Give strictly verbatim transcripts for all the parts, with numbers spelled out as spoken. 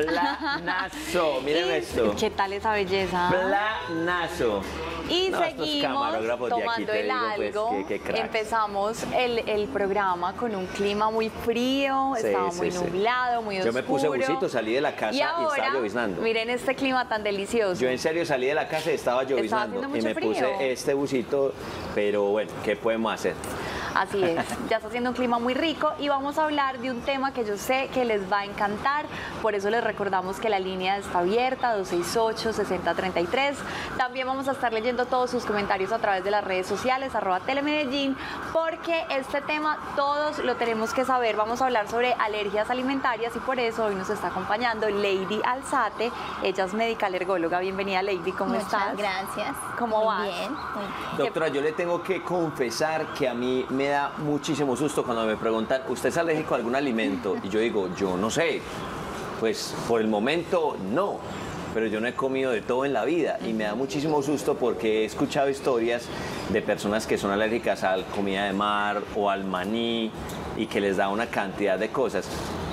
Planazo, miren Y, esto. ¿qué tal esa belleza? Planazo. Y No, estos seguimos camarógrafos de aquí, tomando te el digo, pues, algo. qué- qué cracks. Empezamos el, el programa con un clima muy frío, Sí, estaba sí, muy sí. nublado, muy Yo oscuro. me puse busito, salí de la casa y y, ahora, estaba lloviznando. miren este clima tan delicioso. Yo en serio salí de la casa y estaba lloviznando haciendo y mucho me frío. puse este busito, pero bueno, ¿qué podemos hacer? Así es, ya está haciendo un clima muy rico y vamos a hablar de un tema que yo sé que les va a encantar, por eso les recordamos que la línea está abierta, dos seis ocho, seis cero tres tres. También vamos a estar leyendo todos sus comentarios a través de las redes sociales, arroba Telemedellín, porque este tema todos lo tenemos que saber. Vamos a hablar sobre alergias alimentarias y por eso hoy nos está acompañando Lady Alzate, ella es médica alergóloga. Bienvenida, Lady, ¿cómo Muchas estás? gracias. ¿Cómo Muy vas? Bien, muy bien. Doctora, yo le tengo que confesar que a mí me da muchísimo susto cuando me preguntan, ¿usted es alérgico a algún alimento? Y yo digo, yo no sé. Pues por el momento no, pero yo no he comido de todo en la vida y me da muchísimo susto porque he escuchado historias de personas que son alérgicas a la comida de mar o al maní y que les da una cantidad de cosas.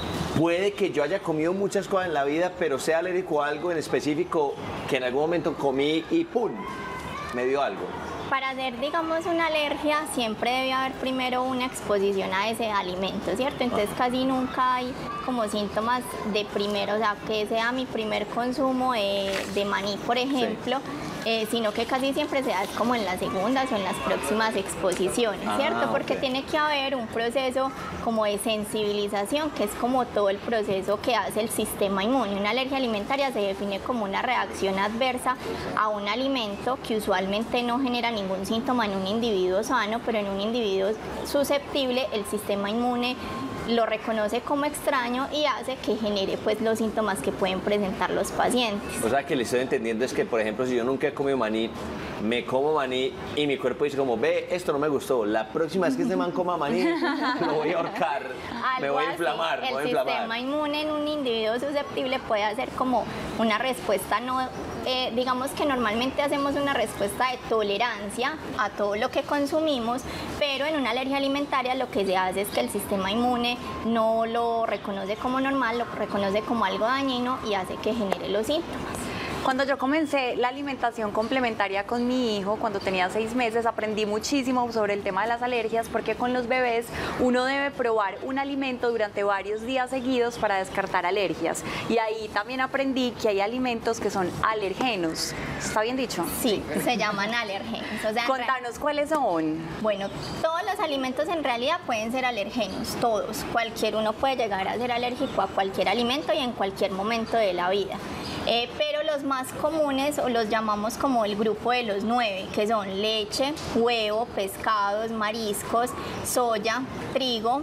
Puede que yo haya comido muchas cosas en la vida, pero sea alérgico a algo en específico que en algún momento comí y ¡pum! Me dio algo. Para hacer, digamos, una alergia, siempre debe haber primero una exposición a ese alimento, ¿cierto? Entonces casi nunca hay como síntomas de primero, o sea, que sea mi primer consumo eh, de maní, por ejemplo, sí. eh, sino que casi siempre se da como en las segundas o en las próximas exposiciones, ¿cierto? Ah, Porque okay. tiene que haber un proceso como de sensibilización, que es como todo el proceso que hace el sistema inmune. Una alergia alimentaria se define como una reacción adversa a un alimento que usualmente no genera ningún síntoma en un individuo sano, pero en un individuo susceptible el sistema inmune lo reconoce como extraño y hace que genere pues los síntomas que pueden presentar los pacientes. O sea, que le estoy entendiendo es que, por ejemplo, si yo nunca he comido maní, me como maní y mi cuerpo dice como, ve, esto no me gustó, la próxima vez que este man coma maní, lo voy a ahorcar, Algo me voy a así. inflamar, me voy a El inflamar. sistema inmune en un individuo susceptible puede hacer como una respuesta no... Eh, digamos que normalmente hacemos una respuesta de tolerancia a todo lo que consumimos, pero en una alergia alimentaria lo que se hace es que el sistema inmune no lo reconoce como normal, lo reconoce como algo dañino y hace que genere los síntomas. Cuando yo comencé la alimentación complementaria con mi hijo, cuando tenía seis meses, aprendí muchísimo sobre el tema de las alergias, porque con los bebés uno debe probar un alimento durante varios días seguidos para descartar alergias. Y ahí también aprendí que hay alimentos que son alergenos. ¿Está bien dicho? Sí, se llaman alergenos. O sea, Contanos cuáles son. Bueno, todos los alimentos en realidad pueden ser alergenos, todos. Cualquier uno puede llegar a ser alérgico a cualquier alimento y en cualquier momento de la vida. Eh, pero los más comunes o los llamamos como el grupo de los nueve, que son leche, huevo, pescados, mariscos, soya, trigo.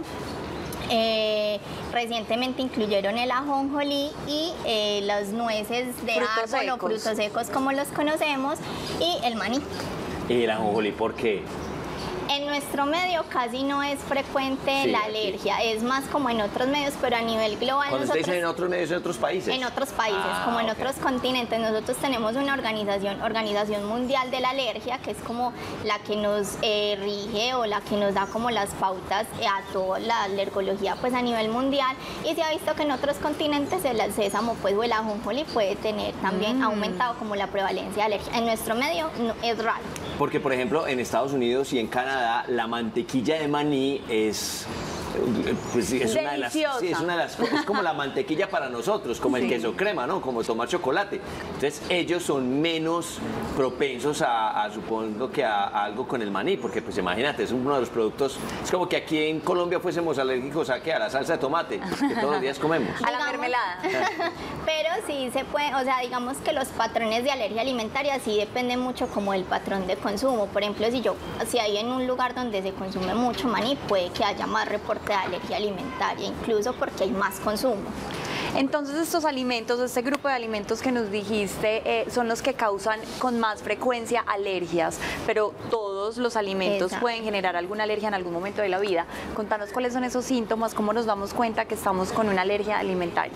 Eh, recientemente incluyeron el ajonjolí y eh, las nueces de Frutos árbol o secos. frutos secos como los conocemos y el maní. ¿Y el ajonjolí por qué? En nuestro medio casi no es frecuente Sí, la aquí. alergia, es más como en otros medios, pero a nivel global Cuando usted nosotros... dice en otros medios, en otros países. En otros países, Ah, como en ok. otros continentes, nosotros tenemos una organización, Organización Mundial de la Alergia, que es como la que nos eh, rige o la que nos da como las pautas eh, a toda la alergología pues a nivel mundial, y se ha visto que en otros continentes el sésamo pues o el ajonjolí puede tener también Mm. aumentado como la prevalencia de alergia. En nuestro medio no, es raro. Porque, por ejemplo, en Estados Unidos y en Canadá, la mantequilla de maní es... Pues sí, es una de las, Deliciosa. sí, es una de las, es como la mantequilla para nosotros, como el Sí. queso crema, ¿no? Como tomar chocolate. Entonces ellos son menos propensos a, a supongo que a, a algo con el maní, porque pues imagínate, es uno de los productos, es como que aquí en Colombia fuésemos alérgicos a, ¿qué? A la salsa de tomate, que todos los días comemos. A la Digamos- mermelada. Pero sí se puede, o sea, digamos que los patrones de alergia alimentaria sí dependen mucho como del patrón de consumo. Por ejemplo, si yo, si hay en un lugar donde se consume mucho maní, puede que haya más reporte de alergia alimentaria, incluso porque hay más consumo. Entonces estos alimentos, este grupo de alimentos que nos dijiste, eh, son los que causan con más frecuencia alergias, pero todos los alimentos Exacto. pueden generar alguna alergia en algún momento de la vida. Contanos cuáles son esos síntomas, cómo nos damos cuenta que estamos con una alergia alimentaria.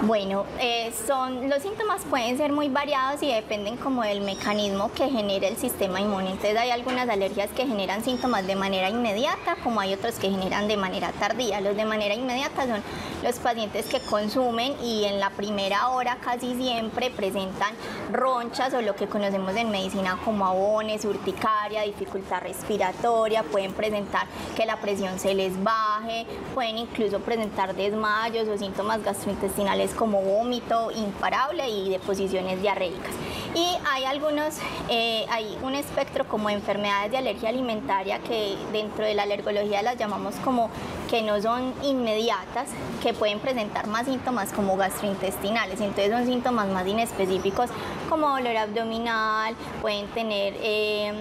Bueno, eh, son, los síntomas pueden ser muy variados y dependen como del mecanismo que genera el sistema inmune. Entonces hay algunas alergias que generan síntomas de manera inmediata, como hay otros que generan de manera tardía. Los de manera inmediata son los pacientes que consumen y en la primera hora casi siempre presentan ronchas o lo que conocemos en medicina como abones, urticaria, dificultad respiratoria, pueden presentar que la presión se les baje, pueden incluso presentar desmayos o síntomas gastrointestinales como vómito imparable y deposiciones diarreicas. Y hay algunos, eh, hay un espectro como de enfermedades de alergia alimentaria que dentro de la alergología las llamamos como que no son inmediatas, que pueden presentar más síntomas como gastrointestinales. Entonces son síntomas más inespecíficos como dolor abdominal, pueden tener eh,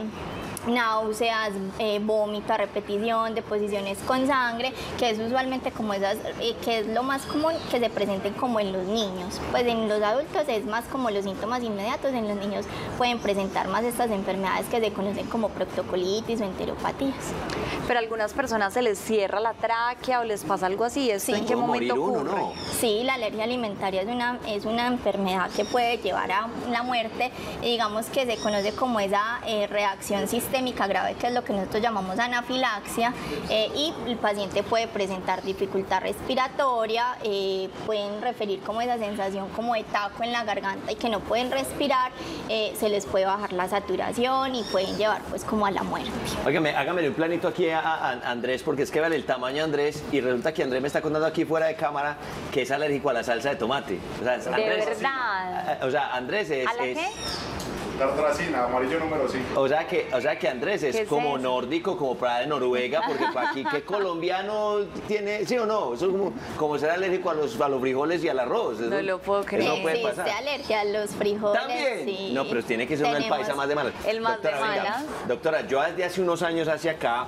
náuseas, eh, vómito a repetición, deposiciones con sangre, que es usualmente como esas, eh, que es lo más común que se presenten como en los niños. Pues en los adultos es más como los síntomas inmediatos, en los niños pueden presentar más estas enfermedades que se conocen como proctocolitis o enteropatías. Pero a algunas personas se les cierra la tráquea o les pasa algo así. ¿Esto Sí. en qué ¿Puede momento morir uno, ocurre? no? Sí, la alergia alimentaria es una, es una enfermedad que puede llevar a la muerte, y digamos que se conoce como esa eh, reacción sistémica grave, que es lo que nosotros llamamos anafilaxia, eh, y el paciente puede presentar dificultad respiratoria, eh, pueden referir como esa sensación como de taco en la garganta y que no pueden respirar, eh, se les puede bajar la saturación y pueden llevar pues como a la muerte. Óigame, hágame un planito aquí a, a- a Andrés, porque es que vale el tamaño de Andrés y resulta que Andrés me está contando aquí fuera de cámara que es alérgico a la salsa de tomate. O sea, Andrés, verdad? O sea, Andrés es... ¿A la es- qué? Tartracina, amarillo número cinco. O sea que, o sea que Andrés es ¿Qué es como eso? nórdico, como para de Noruega, porque para aquí, ¿qué colombiano tiene? ¿Sí o no? Eso es como, como ser alérgico a los, a los frijoles y al arroz. Eso, No lo puedo creer. Eso no puede Existe pasar. alergia a los frijoles. ¿También? Sí. No, pero tiene que ser uno el Tenemos- paisa más de malas. El más de venga, malas. doctora, yo desde hace unos años hacia acá,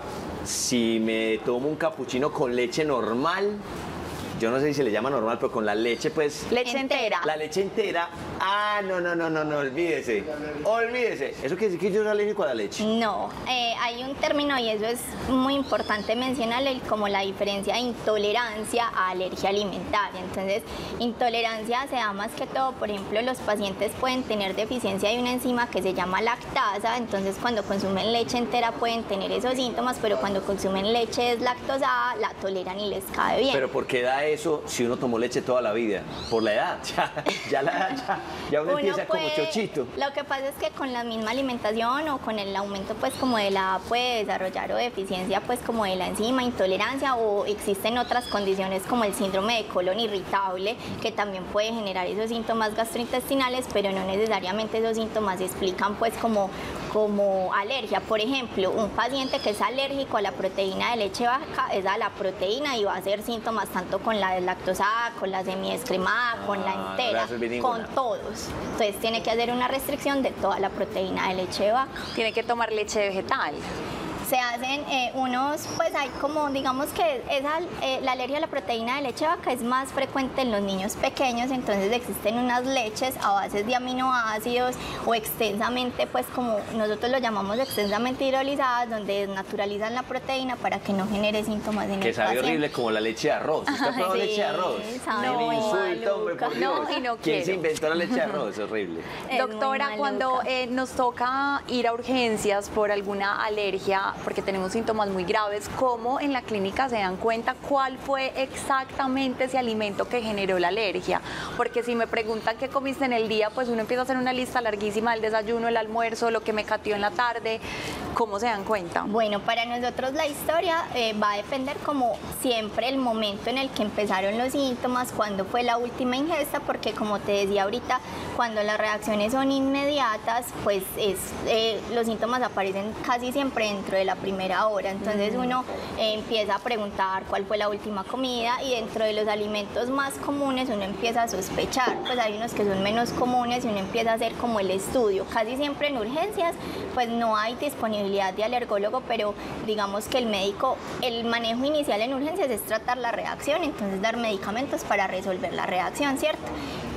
si me tomo un capuchino con leche normal, yo no sé si se le llama normal, pero con la leche, pues... Leche entera. La leche entera, ah, no, no, no, no, no, olvídese, olvídese. ¿Eso quiere decir que yo soy alérgico a la leche? No, eh, hay un término y eso es muy importante mencionarle, como la diferencia de intolerancia a alergia alimentaria. Entonces, intolerancia se da más que todo, por ejemplo, los pacientes pueden tener deficiencia de una enzima que se llama lactasa, entonces cuando consumen leche entera pueden tener esos síntomas, pero cuando consumen leche deslactosada la toleran y les cae bien. Pero ¿por qué da eso si uno tomó leche toda la vida? Por la edad, ya, ya la edad, ya, ya uno, Uno empieza como puede- chochito. Lo que pasa es que con la misma alimentación o con el aumento pues como de la edad puede desarrollar o deficiencia pues como de la enzima, intolerancia, o existen otras condiciones como el síndrome de colon irritable que también puede generar esos síntomas gastrointestinales, pero no necesariamente esos síntomas se explican pues como, como alergia. Por ejemplo, un paciente que es alérgico a la proteína de leche vaca es a la proteína y va a hacer síntomas tanto con la deslactosada, con la semidescremada, con Ah, la no le entera, hace bien con ninguna. todos. Entonces tiene que hacer una restricción de toda la proteína de leche de vaca. Tiene que tomar leche vegetal. Se hacen eh, unos, pues hay como, digamos que esa, eh, la alergia a la proteína de leche de vaca es más frecuente en los niños pequeños, entonces existen unas leches a bases de aminoácidos o extensamente, pues como nosotros lo llamamos extensamente hidrolizadas, donde desnaturalizan la proteína para que no genere síntomas en Que el sabe paciente. horrible como la leche de arroz. ¿Usted ha probado sí, leche de arroz? sabe Un muy insulto, hombre, por maluca. Dios. No, y no ¿Quién se quiero. inventó la leche de arroz? Es horrible. Es muy Doctora, maluca. cuando eh, nos toca ir a urgencias por alguna alergia, porque tenemos síntomas muy graves, ¿cómo en la clínica se dan cuenta cuál fue exactamente ese alimento que generó la alergia? Porque si me preguntan qué comiste en el día, pues uno empieza a hacer una lista larguísima del desayuno, el almuerzo, lo que me cateó en la tarde. ¿Cómo se dan cuenta? Bueno, para nosotros la historia eh, va a depender como siempre el momento en el que empezaron los síntomas, cuándo fue la última ingesta, porque como te decía ahorita, cuando las reacciones son inmediatas, pues es, eh, los síntomas aparecen casi siempre dentro de la primera hora. Entonces uno eh, empieza a preguntar cuál fue la última comida, y dentro de los alimentos más comunes uno empieza a sospechar. Pues hay unos que son menos comunes y uno empieza a hacer como el estudio. Casi siempre en urgencias pues no hay disponibilidad de alergólogo, pero digamos que el médico, el manejo inicial en urgencias es tratar la reacción, entonces dar medicamentos para resolver la reacción, ¿cierto?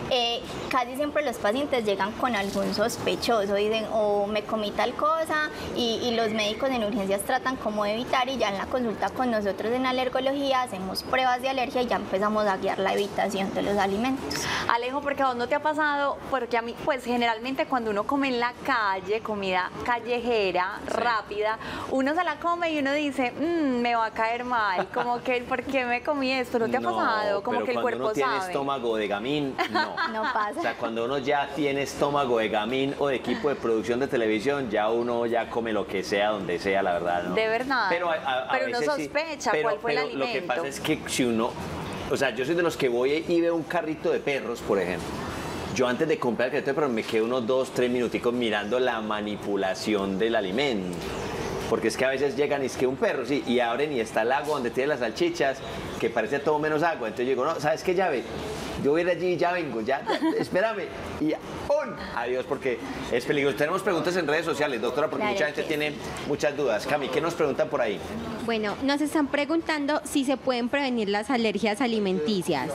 eh, casi siempre los pacientes llegan con algún sospechoso, dicen o me comí tal cosa y, y los médicos en urgencias tratan como de evitar y ya en la consulta con nosotros en alergología hacemos pruebas de alergia y ya empezamos a guiar la evitación de los alimentos. Alejo, porque a vos no te ha pasado, porque a mí, pues generalmente cuando uno come en la calle, comida callejera, sí. rápida, uno se la come y uno dice, mmm, me va a caer mal, como que, ¿por qué me comí esto? ¿No te no, ha pasado? Como pero que el cuerpo cuando uno tiene sabe. estómago de gamín, no. No pasa. O sea, cuando uno ya tiene estómago de gamín o de equipo de producción de televisión, ya uno ya come lo que sea, donde sea, la verdad, ¿no? De verdad. Pero, a, a, a pero uno sospecha sí, pero, cuál fue pero el alimento. Lo que pasa es que si uno, o sea, yo soy de los que voy y veo un carrito de perros, por ejemplo. Yo antes de comprar el carrito de perros me quedo unos dos, tres minuticos mirando la manipulación del alimento. Porque es que a veces llegan y es que un perro, sí, y abren y está el agua donde tiene las salchichas, que parece todo menos agua. Entonces yo digo, no, ¿sabes qué, llave? Yo voy a ir allí y ya vengo, ya, ya espérame. Y ¡on! Adiós, porque es peligroso. Tenemos preguntas en redes sociales, doctora, porque claro mucha gente sí. tiene muchas dudas. Cami, ¿qué nos preguntan por ahí? Bueno, nos están preguntando si se pueden prevenir las alergias alimenticias.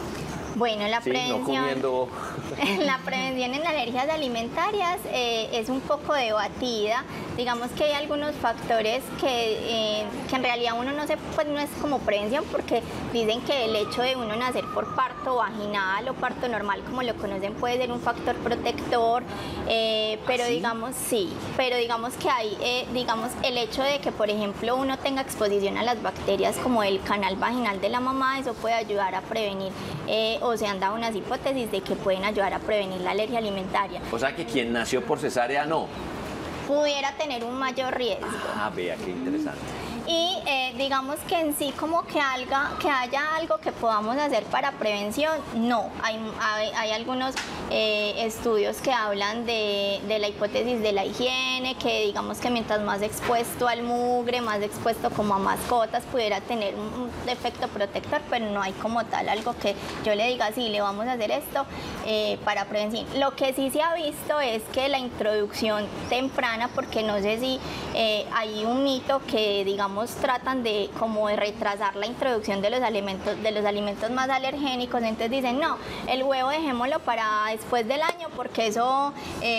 Bueno, la Sí, prevención, no comiendo... la prevención en alergias alimentarias eh, es un poco debatida. Digamos que hay algunos factores que, eh, que en realidad uno no se, pues no es como prevención, porque dicen que el hecho de uno nacer por parto vaginal o parto normal, como lo conocen, puede ser un factor protector, eh, pero ¿Sí? digamos sí, pero digamos que hay, eh, digamos el hecho de que por ejemplo uno tenga exposición a las bacterias como el canal vaginal de la mamá, eso puede ayudar a prevenir, eh, o se han dado unas hipótesis de que pueden ayudar a prevenir la alergia alimentaria. O sea, que quien nació por cesárea, no. Pudiera tener un mayor riesgo. Ah, vea, qué interesante. Y eh, digamos que en sí como que, alga, que haya algo que podamos hacer para prevención, no. Hay, hay, hay algunos eh, estudios que hablan de, de la hipótesis de la higiene, que digamos que mientras más expuesto al mugre, más expuesto como a mascotas, pudiera tener un, un efecto protector, pero no hay como tal algo que yo le diga, sí, le vamos a hacer esto eh, para prevención. Lo que sí se ha visto es que la introducción temprana, porque no sé si eh, hay un mito que digamos tratan de como de retrasar la introducción de los alimentos de los alimentos más alergénicos, entonces dicen no, el huevo dejémoslo para después del año porque eso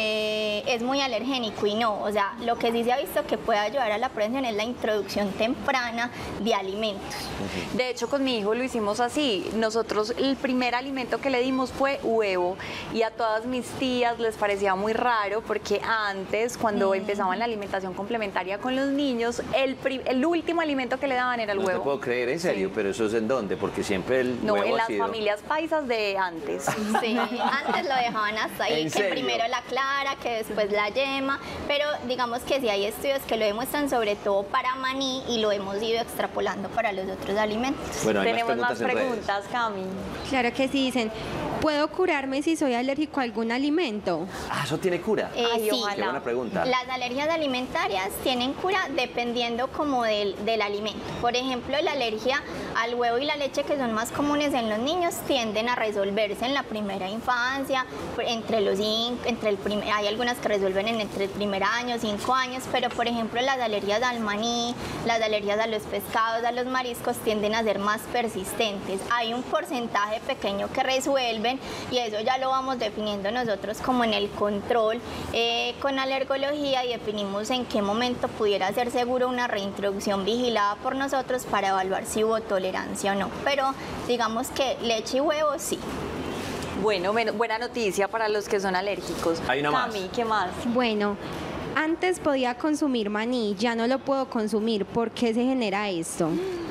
eh, es muy alergénico y no, o sea, lo que sí se ha visto que puede ayudar a la prevención es la introducción temprana de alimentos. De hecho, con mi hijo lo hicimos así. Nosotros el primer alimento que le dimos fue huevo y a todas mis tías les parecía muy raro porque antes, cuando mm. empezaban la alimentación complementaria con los niños, el, el último alimento que le daban era el no huevo. No te puedo creer, en serio, sí. Pero ¿eso es en dónde? Porque siempre el no, huevo en ha las sido... familias paisas de antes. Sí, antes lo dejaban hasta ahí, que serio? primero la clara, que después la yema, pero digamos que sí hay estudios que lo demuestran sobre todo para maní y lo hemos ido extrapolando para los otros alimentos. Bueno, hay tenemos más preguntas, más preguntas, Cami. Claro que sí, dicen, ¿puedo curarme si soy alérgico a algún alimento? Ah, ¿eso tiene cura? Eh, Ay, sí, ojalá. Qué buena pregunta. Las alergias alimentarias tienen cura dependiendo como del, del alimento. Por ejemplo, la alergia al huevo y la leche, que son más comunes en los niños, tienden a resolverse en la primera infancia, entre los entre el primer, hay algunas que resuelven en entre el primer año, cinco años, pero por ejemplo las alergias al maní, las alergias a los pescados, a los mariscos tienden a ser más persistentes. Hay un porcentaje pequeño que resuelven y eso ya lo vamos definiendo nosotros como en el control eh, con alergología, y definimos en qué momento pudiera ser seguro una reintroducción vigilada por nosotros para evaluar si hubo tolerancia o no, pero digamos que leche y huevo sí. Bueno, buena noticia para los que son alérgicos. Hay una Cami, más. ¿qué más? Bueno, antes podía consumir maní, ya no lo puedo consumir. ¿Por qué se genera esto?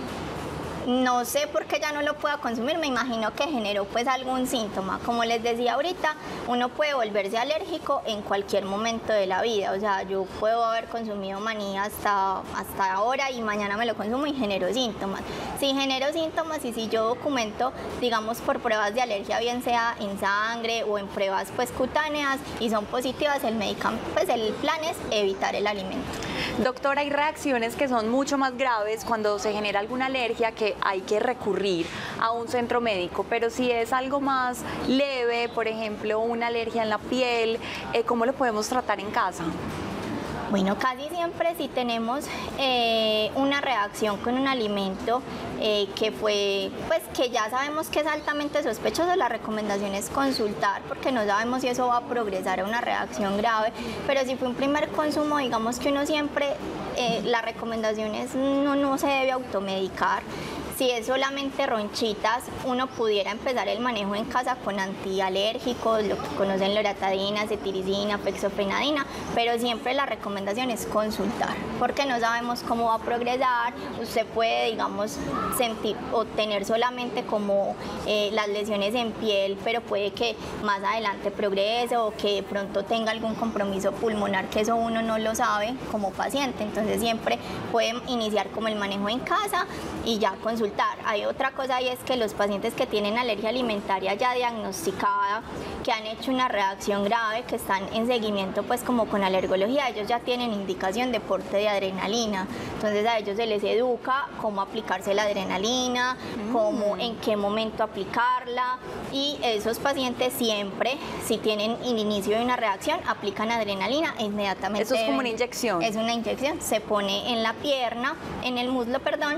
No sé por qué ya no lo pueda consumir, me imagino que generó pues algún síntoma. Como les decía ahorita, uno puede volverse alérgico en cualquier momento de la vida. O sea, yo puedo haber consumido maní hasta, hasta ahora y mañana me lo consumo y genero síntomas. Si genero síntomas y si yo documento, digamos, por pruebas de alergia, bien sea en sangre o en pruebas pues cutáneas y son positivas, el medicamento, pues el plan es evitar el alimento. Doctora, hay reacciones que son mucho más graves cuando se genera alguna alergia que hay que recurrir a un centro médico, pero si es algo más leve, por ejemplo, una alergia en la piel, eh, ¿cómo lo podemos tratar en casa? Bueno, casi siempre si tenemos eh, una reacción con un alimento eh, que fue, pues que ya sabemos que es altamente sospechoso, la recomendación es consultar porque no sabemos si eso va a progresar a una reacción grave, pero si fue un primer consumo, digamos que uno siempre, eh, la recomendación es no, no se debe automedicar. Si es solamente ronchitas, uno pudiera empezar el manejo en casa con antialérgicos, lo que conocen loratadina, cetiricina, fexofenadina, pero siempre la recomendación es consultar, porque no sabemos cómo va a progresar. Usted puede, digamos, sentir o tener solamente como eh, las lesiones en piel, pero puede que más adelante progrese o que de pronto tenga algún compromiso pulmonar, que eso uno no lo sabe como paciente. Entonces siempre pueden iniciar como el manejo en casa y ya consultar. Hay otra cosa y es que los pacientes que tienen alergia alimentaria ya diagnosticada, que han hecho una reacción grave, que están en seguimiento pues como con alergología, ellos ya tienen indicación de porte de adrenalina. Entonces a ellos se les educa cómo aplicarse la adrenalina, mm. cómo, en qué momento aplicarla, y esos pacientes siempre, si tienen el inicio de una reacción, aplican adrenalina inmediatamente. Eso es como una inyección. Es una inyección, se pone en la pierna, en el muslo, perdón,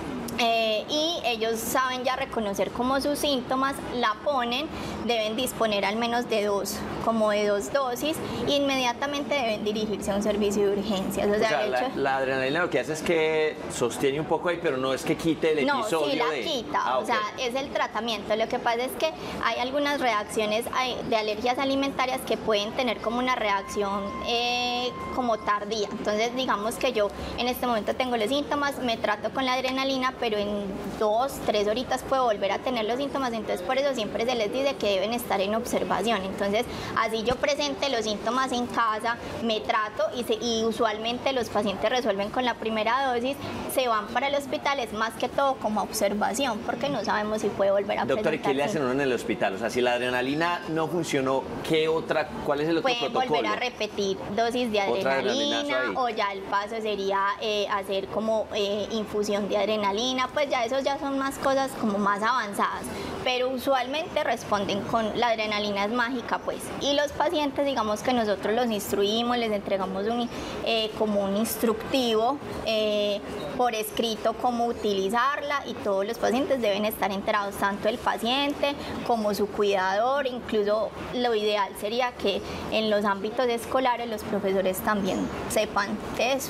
Eh, y ellos saben ya reconocer como sus síntomas, la ponen, deben disponer al menos de dos, como de dos dosis, e inmediatamente deben dirigirse a un servicio de urgencias. O sea, o sea de la, hecho, la adrenalina lo que hace es que sostiene un poco ahí, pero no es que quite el no, episodio. sí la de... quita, ah, o sea, okay. es el tratamiento. Lo que pasa es que hay algunas reacciones de alergias alimentarias que pueden tener como una reacción eh, como tardía. Entonces, digamos que yo en este momento tengo los síntomas, me trato con la adrenalina, pero pero en dos, tres horitas puedo volver a tener los síntomas. Entonces por eso siempre se les dice que deben estar en observación. Entonces así yo presente los síntomas en casa, me trato y, se, y usualmente los pacientes resuelven con la primera dosis, se van para el hospital, es más que todo como observación, porque no sabemos si puede volver a presentar. Doctor, ¿y qué le hacen a uno en el hospital? O sea, si la adrenalina no funcionó, ¿qué otra, cuál es el otro Pueden protocolo? volver a repetir dosis de adrenalina, o ya el paso sería eh, hacer como eh, infusión de adrenalina. Pues ya esos ya son más cosas como más avanzadas, pero usualmente responden con la adrenalina es mágica, pues. Y los pacientes, digamos que nosotros los instruimos, les entregamos un, eh, como un instructivo eh, por escrito cómo utilizarla, y todos los pacientes deben estar enterados, tanto el paciente como su cuidador. Incluso lo ideal sería que en los ámbitos escolares los profesores también sepan de eso.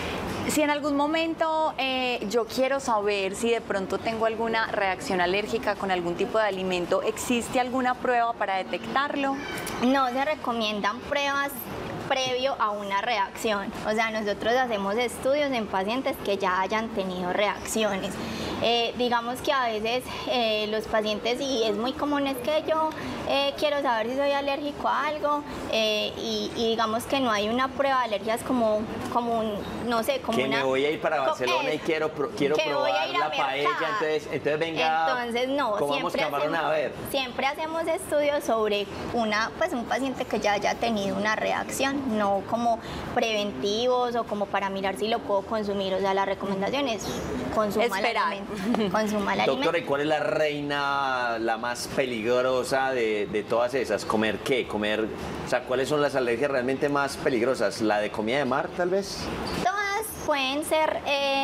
Si en algún momento eh, yo quiero saber si de pronto tengo alguna reacción alérgica con algún tipo de alimento, ¿existe alguna prueba para detectarlo? No se recomiendan pruebas previo a una reacción. O sea, nosotros hacemos estudios en pacientes que ya hayan tenido reacciones. Eh, digamos que a veces eh, los pacientes, y es muy común, es que yo eh, quiero saber si soy alérgico a algo eh, y, y digamos que no hay una prueba de alergias como, como un, no sé, como que una... me voy a ir para Barcelona es, y quiero, quiero que voy probar a ir a la mercar. paella, entonces, entonces venga, entonces no, comamos siempre camarón hacemos, a ver. siempre hacemos estudios sobre una, pues un paciente que ya haya tenido una reacción, no como preventivos o como para mirar si lo puedo consumir. O sea, la recomendación es consuma el alimento. Consuma el alimento. Doctora, ¿y cuál es la reina, la más peligrosa de, de todas esas? ¿Comer qué? Comer, o sea, ¿cuáles son las alergias realmente más peligrosas? ¿La de comida de mar, tal vez? Todas pueden ser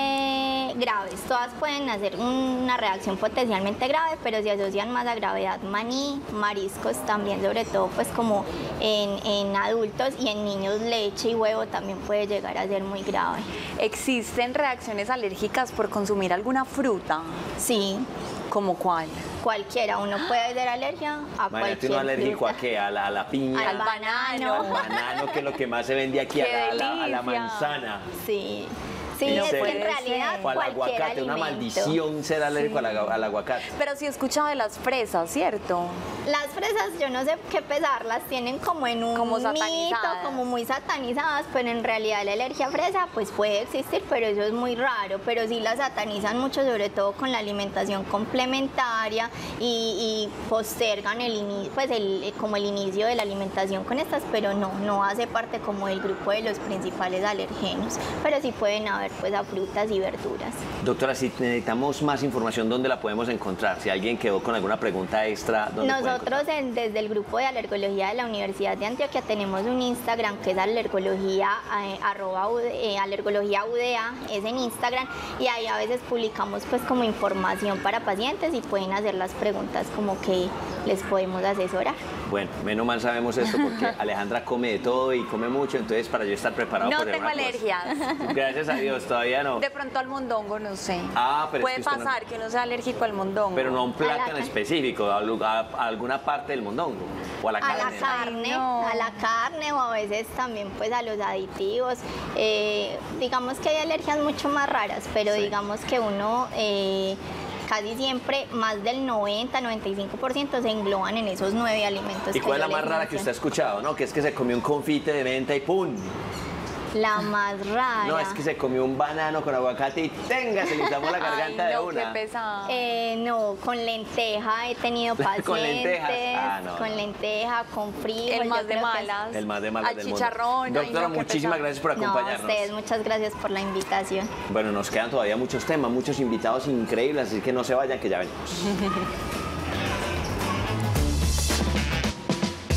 eh, graves, todas pueden hacer una reacción potencialmente grave, pero se asocian más a gravedad maní, mariscos también, sobre todo pues como en, en adultos, y en niños leche y huevo también puede llegar a ser muy grave. ¿Existen reacciones alérgicas por consumir alguna fruta? Sí. ¿Cómo cuál? Cualquiera, uno puede ser alergia a Imagínate cualquier uno alérgico fruta. a qué, a la, a la piña, Al banano. al banano, que es lo que más se vende aquí, a ¡Qué la, a la- a la delicia! manzana. Sí. Sí, ¿En es que serio? en realidad O al cualquier aguacate, una alimento. maldición ser alérgico al, aga- al aguacate. Pero sí he escuchado de las fresas, ¿cierto? Las fresas, yo no sé qué pesar, las tienen como en un Como mito, satanizadas. como muy satanizadas, pero en realidad la alergia a fresa pues puede existir, pero eso es muy raro. Pero sí la satanizan mucho, sobre todo con la alimentación complementaria, y, y postergan el ini- pues el, como el inicio de la alimentación con estas, pero no, no hace parte como del grupo de los principales alergenos, pero sí pueden haber saber pues a frutas y verduras. Doctora, si necesitamos más información, ¿dónde la podemos encontrar? Si alguien quedó con alguna pregunta extra, ¿dónde Nosotros en, desde el grupo de alergología de la Universidad de Antioquia tenemos un Instagram que es alergología, eh, arroba, eh, alergología U D A, es en Instagram, y ahí a veces publicamos pues como información para pacientes y pueden hacer las preguntas como que les podemos asesorar. Bueno, menos mal sabemos esto porque Alejandra come de todo y come mucho, entonces para yo estar preparado No por tengo alguna cosa. alergias. Gracias a Dios, todavía no. De pronto al mondongo, no sé. Ah, pero es Puede que usted no- pasar que uno sea alérgico al mondongo. Pero no a un plato en la- específico, a, lu- a- a alguna parte del mondongo o a la A carne. la carne, no. a la carne o a veces también pues a los aditivos. Eh, digamos que hay alergias mucho más raras, pero Sí. digamos que uno eh, casi siempre, más del noventa, noventa y cinco por ciento se engloban en esos nueve alimentos. ¿Y que cuál es yo la más les rara que usted ha mencioné. escuchado? No, que es que se comió un confite de menta y ¡pum! La más rara. No, es que se comió un banano con aguacate y tenga, se le inflamó la garganta Ay, de no, una. qué pesado. Eh, no, con lenteja he tenido pacientes. Con lentejas. Ah, no, con no. lenteja, con frijol. El más yo de creo que- malas. El más de malas Al del mundo. chicharrón. ay, Doctora, no, qué muchísimas pesado. gracias por No, a acompañarnos. ustedes muchas gracias por la invitación. Bueno, nos quedan todavía muchos temas, muchos invitados increíbles, así que no se vayan, que ya venimos.